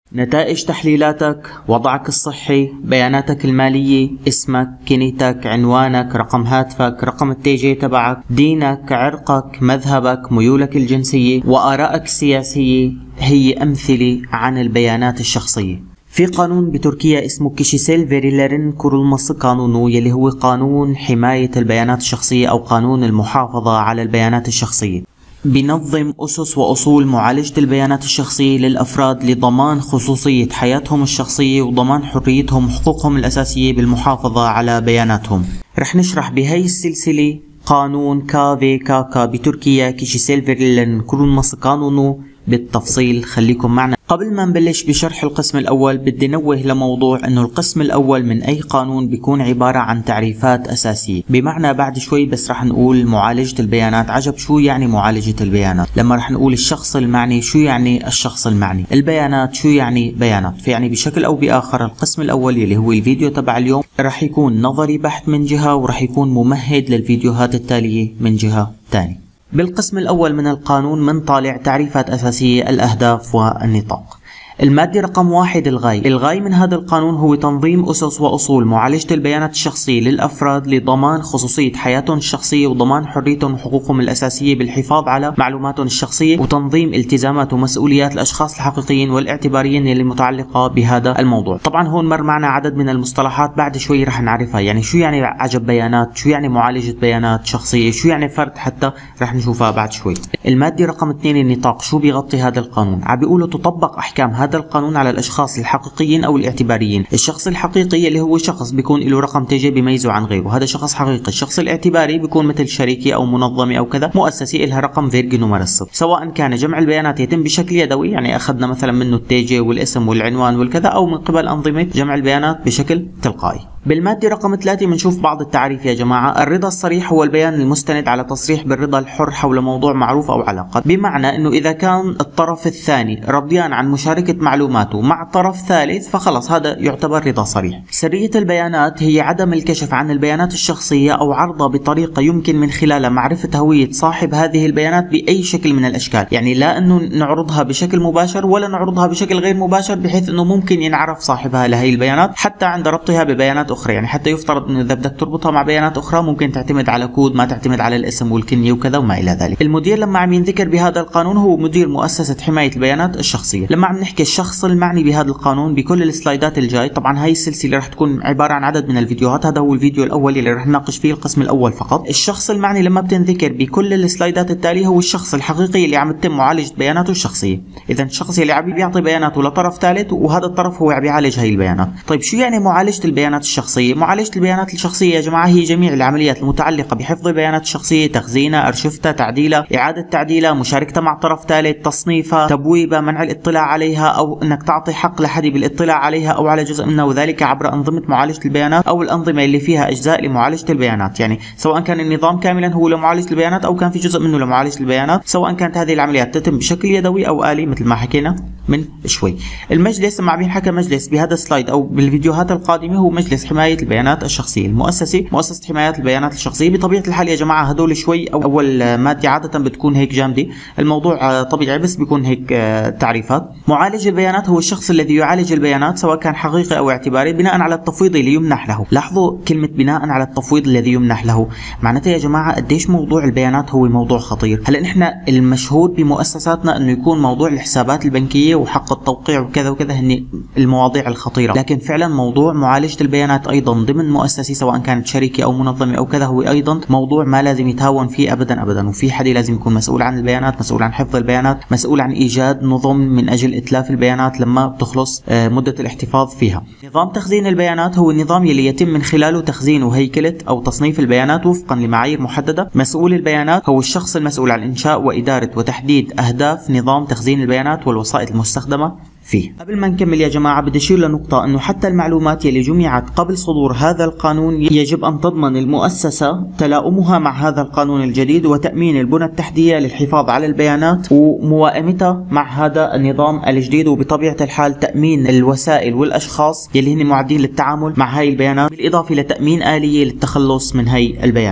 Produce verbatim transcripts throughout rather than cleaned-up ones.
نتائج تحليلاتك، وضعك الصحي، بياناتك المالية، اسمك، كنيتك، عنوانك، رقم هاتفك، رقم التي جي تبعك، دينك، عرقك، مذهبك، ميولك الجنسية، وآرائك السياسية هي أمثلة عن البيانات الشخصية. في قانون بتركيا اسمه Kişisel Verilerin Korunması قانونه، يلي هو قانون حماية البيانات الشخصية أو قانون المحافظة على البيانات الشخصية. بينظم أسس وأصول معالجة البيانات الشخصية للأفراد لضمان خصوصية حياتهم الشخصية وضمان حريتهم وحقوقهم الأساسية بالمحافظة على بياناتهم. رح نشرح بهاي السلسلة قانون كا في كا كا بتركيا Kişisel Verilerin Korunması قانونه بالتفصيل. خليكم معنا. قبل ما نبلش بشرح القسم الأول بدي نوه لموضوع انه القسم الأول من أي قانون بيكون عبارة عن تعريفات أساسية، بمعنى بعد شوي بس رح نقول معالجة البيانات. عجب شو يعني معالجة البيانات؟ لما رح نقول الشخص المعني شو يعني الشخص المعني؟ البيانات شو يعني بيانات؟ فيعني بشكل أو بآخر القسم الأول اللي هو الفيديو تبع اليوم رح يكون نظري بحت من جهة، ورح يكون ممهد للفيديوهات التالية من جهة تانية. بالقسم الأول من القانون منطالع تعريفات أساسية، الأهداف والنطاق. المادة رقم واحد الغاية. الغاية من هذا القانون هو تنظيم أسس وأصول معالجة البيانات الشخصية للأفراد لضمان خصوصية حياتهم الشخصية وضمان حريتهم وحقوقهم الأساسية بالحفاظ على معلوماتهم الشخصية وتنظيم التزامات ومسؤوليات الأشخاص الحقيقيين والاعتباريين اللي متعلقة بهذا الموضوع. طبعا هون مر معنا عدد من المصطلحات بعد شوي رح نعرفها، يعني شو يعني عجب بيانات، شو يعني معالجة بيانات شخصية، شو يعني فرد، حتى رح نشوفها بعد شوي. المادة رقم اثنين النطاق. شو بيغطي هذا القانون؟ عم بيقولوا تطبق أحكام هذا القانون على الاشخاص الحقيقيين او الاعتباريين. الشخص الحقيقي اللي هو شخص بيكون له رقم تي جي بيميزه عن غيره، هذا شخص حقيقي. الشخص الاعتباري بيكون مثل شركه او منظمه او كذا مؤسسه لها رقم فيرجي نمرص. سواء كان جمع البيانات يتم بشكل يدوي، يعني اخذنا مثلا منه التي جي والاسم والعنوان والكذا، او من قبل انظمه جمع البيانات بشكل تلقائي. بالمادة رقم ثلاثة بنشوف بعض التعريف يا جماعة. الرضا الصريح هو البيان المستند على تصريح بالرضا الحر حول موضوع معروف أو علاقة، بمعنى أنه إذا كان الطرف الثاني رضيان عن مشاركة معلوماته مع طرف ثالث فخلص هذا يعتبر رضا صريح. سرية البيانات هي عدم الكشف عن البيانات الشخصية أو عرضها بطريقة يمكن من خلالها معرفة هوية صاحب هذه البيانات بأي شكل من الأشكال، يعني لا أنه نعرضها بشكل مباشر ولا نعرضها بشكل غير مباشر، بحيث أنه ممكن ينعرف صاحبها لهي البيانات حتى عند ربطها ببيانات أخرى. يعني حتى يفترض انه اذا بدك تربطها مع بيانات اخرى ممكن تعتمد على كود، ما تعتمد على الاسم والكنية وكذا وما الى ذلك. المدير لما عم ينذكر بهذا القانون هو مدير مؤسسة حماية البيانات الشخصية. لما عم نحكي الشخص المعني بهذا القانون بكل السلايدات الجاي، طبعا هاي السلسلة رح تكون عبارة عن عدد من الفيديوهات، هذا هو الفيديو الاول اللي رح نناقش فيه القسم الاول فقط. الشخص المعني لما بتنذكر بكل السلايدات التالية هو الشخص الحقيقي اللي عم تتم معالجة بياناته الشخصية. اذا الشخص اللي عم بيعطي بياناته لطرف ثالث وهذا الطرف هو عم بيعالج هاي البيانات. طيب شو يعني معالجة البيانات الشخصية؟ معالجة البيانات الشخصية يا جماعة هي جميع العمليات المتعلقة بحفظ البيانات الشخصية، تخزينها، أرشفتها، تعديلها، إعادة تعديلها، مشاركتها مع طرف ثالث، تصنيفها، تبويبها، منع الاطلاع عليها أو أنك تعطي حق لحد بالاطلاع عليها أو على جزء منها، وذلك عبر أنظمة معالجة البيانات أو الأنظمة اللي فيها أجزاء لمعالجة البيانات. يعني سواء كان النظام كاملا هو لمعالجة البيانات أو كان في جزء منه لمعالجة البيانات، سواء كانت هذه العمليات تتم بشكل يدوي أو آلي مثل ما حكينا من شوي. المجلس لما عم ينحكى مجلس بهذا السلايد أو بالفيديوهات القادمة هو مجلس حماية البيانات الشخصية. المؤسسة مؤسسة حماية البيانات الشخصية. بطبيعة الحال يا جماعة هدول شوي أو أول مادة عادة بتكون هيك جامدة، الموضوع طبيعي بس بيكون هيك تعريفات. معالج البيانات هو الشخص الذي يعالج البيانات سواء كان حقيقي أو اعتباري بناء على التفويض اللي يمنح له. لاحظوا كلمة بناء على التفويض الذي يمنح له، معناتها يا جماعة قديش موضوع البيانات هو موضوع خطير. هلا نحن المشهود بمؤسساتنا انه يكون موضوع الحسابات البنكية وحق التوقيع وكذا وكذا هن المواضيع الخطيرة، لكن فعلا موضوع معالجة البيانات أيضا ضمن مؤسسة سواء كانت شركة أو منظمة أو كذا هو أيضا موضوع ما لازم يتهاون فيه أبدا أبدا، وفي حد لازم يكون مسؤول عن البيانات، مسؤول عن حفظ البيانات، مسؤول عن إيجاد نظم من أجل إتلاف البيانات لما بتخلص مدة الاحتفاظ فيها. نظام تخزين البيانات هو النظام اللي يتم من خلاله تخزين وهيكلة أو تصنيف البيانات وفقا لمعايير محددة. مسؤول البيانات هو الشخص المسؤول عن إنشاء وإدارة وتحديد أهداف نظام تخزين البيانات والوسائط المستخدمة فيه. قبل ما نكمل يا جماعة بدي أشير لنقطة أنه حتى المعلومات يلي جمعت قبل صدور هذا القانون يجب أن تضمن المؤسسة تلاؤمها مع هذا القانون الجديد وتأمين البنى التحتية للحفاظ على البيانات وموائمتها مع هذا النظام الجديد، وبطبيعة الحال تأمين الوسائل والأشخاص يلي هن معدين للتعامل مع هاي البيانات، بالإضافة لتأمين آلية للتخلص من هاي البيانات.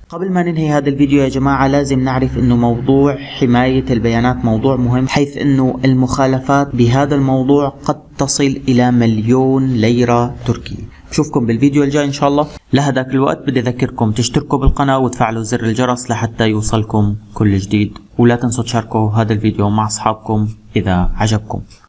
قبل ما ننهي هذا الفيديو يا جماعة لازم نعرف انه موضوع حماية البيانات موضوع مهم، حيث انه المخالفات بهذا الموضوع قد تصل الى مليون ليرة تركية. بشوفكم بالفيديو الجاي ان شاء الله. لهذاك الوقت بدي اذكركم تشتركوا بالقناة وتفعلوا زر الجرس لحتى يوصلكم كل جديد، ولا تنسوا تشاركوا هذا الفيديو مع اصحابكم اذا عجبكم.